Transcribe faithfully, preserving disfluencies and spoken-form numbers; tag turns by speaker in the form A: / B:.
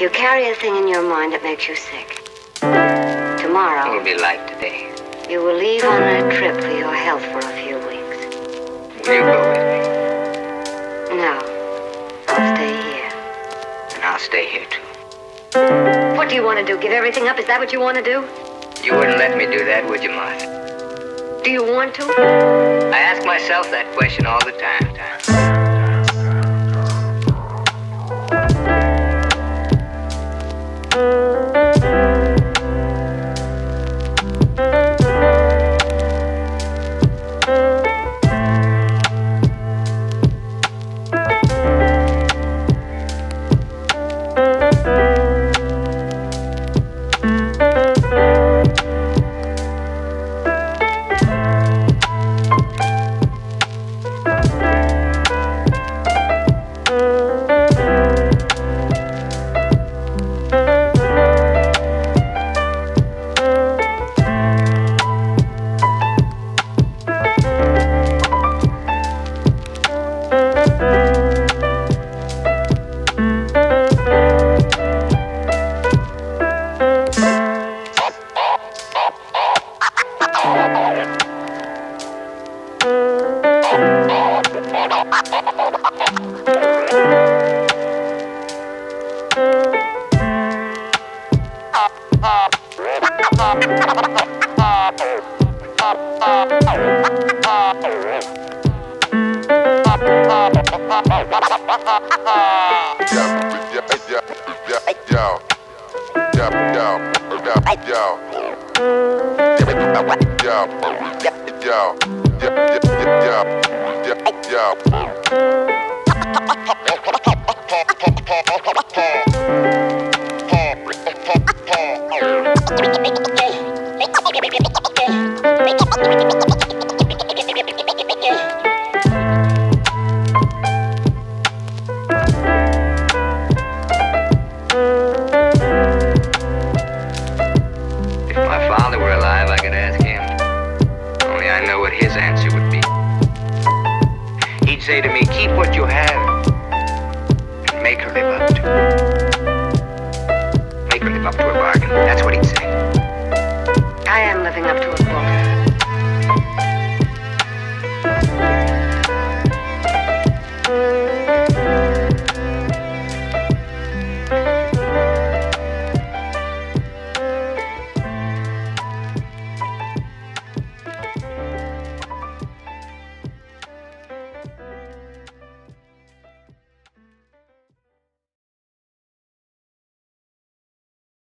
A: You carry a thing in your mind that makes you sick. Tomorrow...
B: It will be like today.
A: You will leave on a trip for your health for a few weeks.
B: Will you go with me?
A: No. I'll stay here.
B: And I'll stay here, too.
A: What do you want to do? Give everything up? Is that what you want to do?
B: You wouldn't let me do that, would you, Martha?
A: Do you want to?
B: I ask myself that question all the time. time.
A: I am living up to a quota.